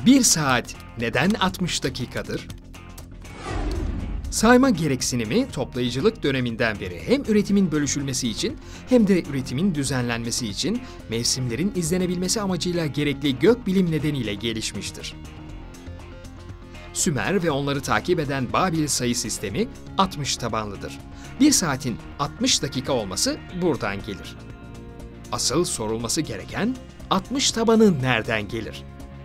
Bir saat neden 60 dakikadır? Sayma gereksinimi toplayıcılık döneminden beri hem üretimin bölüşülmesi için hem de üretimin düzenlenmesi için mevsimlerin izlenebilmesi amacıyla gerekli gökbilim nedeniyle gelişmiştir. Sümer ve onları takip eden Babil sayı sistemi 60 tabanlıdır. Bir saatin 60 dakika olması buradan gelir. Asıl sorulması gereken 60 tabanı nereden gelir?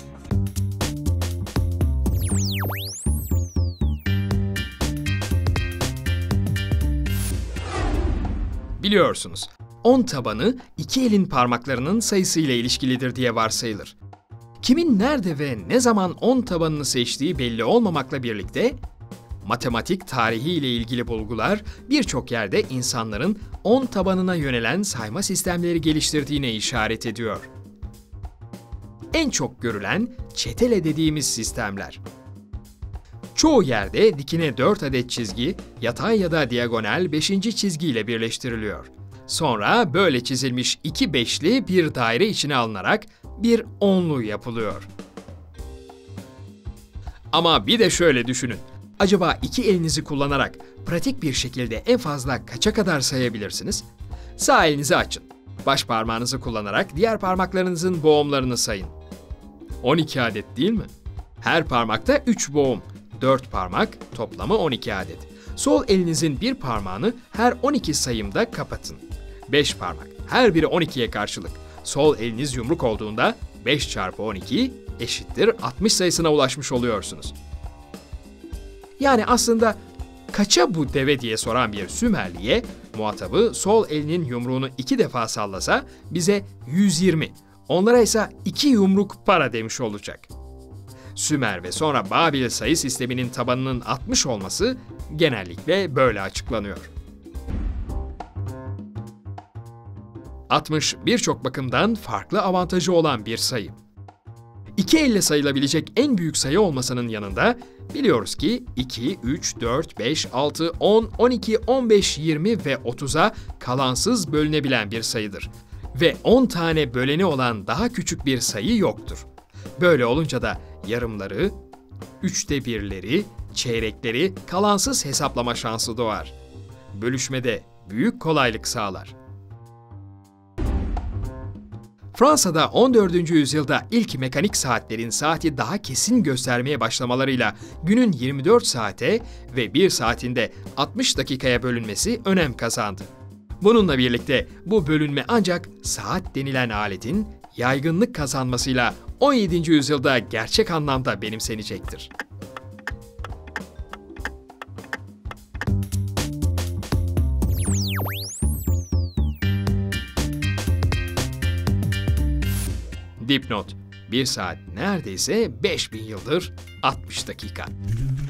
Biliyorsunuz, 10 tabanı iki elin parmaklarının sayısıyla ilişkilidir diye varsayılır. Kimin nerede ve ne zaman 10 tabanını seçtiği belli olmamakla birlikte, matematik tarihi ile ilgili bulgular birçok yerde insanların 10 tabanına yönelen sayma sistemleri geliştirdiğine işaret ediyor. En çok görülen çetele dediğimiz sistemler. Çoğu yerde dikine 4 adet çizgi, yatay ya da diagonal 5. çizgiyle birleştiriliyor. Sonra böyle çizilmiş iki beşli bir daire içine alınarak bir onlu yapılıyor. Ama bir de şöyle düşünün. Acaba iki elinizi kullanarak pratik bir şekilde en fazla kaça kadar sayabilirsiniz? Sağ elinizi açın. Baş parmağınızı kullanarak diğer parmaklarınızın boğumlarını sayın. 12 adet değil mi? Her parmakta 3 boğum. 4 parmak, toplamı 12 adet. Sol elinizin bir parmağını her 12 sayımda kapatın. 5 parmak, her biri 12'ye karşılık. Sol eliniz yumruk olduğunda 5 çarpı 12 eşittir 60 sayısına ulaşmış oluyorsunuz. Yani aslında kaça bu deve diye soran bir Sümerliye, muhatabı sol elinin yumruğunu 2 defa sallasa bize 120, onlara ise 2 yumruk para demiş olacak. Sümer ve sonra Babil sayı sisteminin tabanının 60 olması genellikle böyle açıklanıyor. 60 birçok bakımdan farklı avantajı olan bir sayı. İki elle sayılabilecek en büyük sayı olmasının yanında biliyoruz ki 2, 3, 4, 5, 6, 10, 12, 15, 20 ve 30'a kalansız bölünebilen bir sayıdır. Ve 10 tane böleni olan daha küçük bir sayı yoktur. Böyle olunca da yarımları, üçte birleri, çeyrekleri kalansız hesaplama şansı doğar. Bölüşmede büyük kolaylık sağlar. Fransa'da 14. yüzyılda ilk mekanik saatlerin saati daha kesin göstermeye başlamalarıyla günün 24 saate ve 1 saatinde 60 dakikaya bölünmesi önem kazandı. Bununla birlikte bu bölünme ancak saat denilen aletin yaygınlık kazanmasıyla 17. yüzyılda gerçek anlamda benimsenecektir. Dipnot: 1 saat neredeyse 5000 yıldır 60 dakika.